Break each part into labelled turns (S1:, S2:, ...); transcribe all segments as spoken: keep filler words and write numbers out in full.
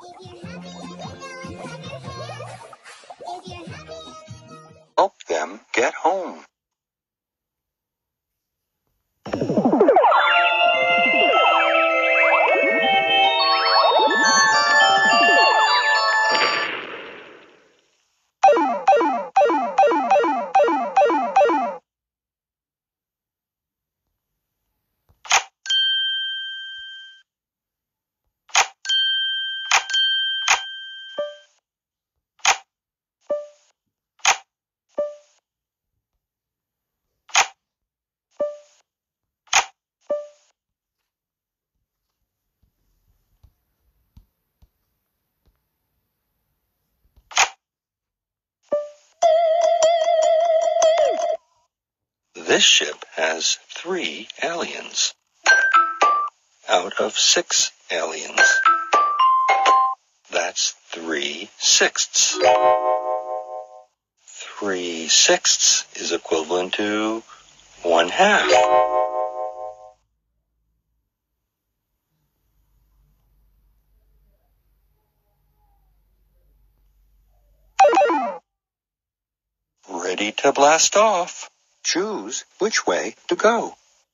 S1: Help them get home. This ship has three aliens out of six aliens. That's three sixths. Three sixths is equivalent to one half. Ready to blast off. Choose which way to go.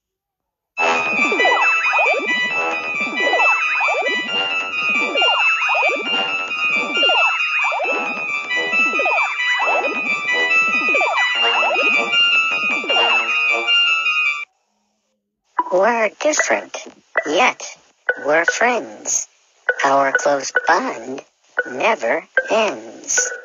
S2: We're different, yet we're friends. Our close bond never ends.